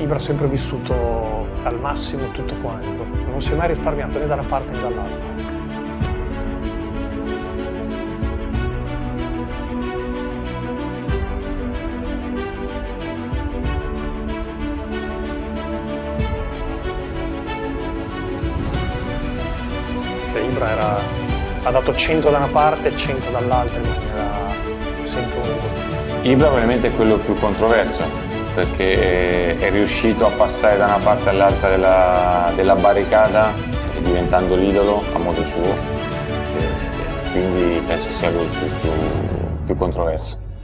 Ibra ha sempre vissuto al massimo tutto quanto, non si è mai risparmiato né da una parte né dall'altra. Ibra ha dato 100 da una parte e 100 dall'altra in maniera sempre unica. Ibra probabilmente è quello più controverso, perché è riuscito a passare da una parte all'altra della barricata, diventando l'idolo a modo suo, quindi penso sia lui più controverso.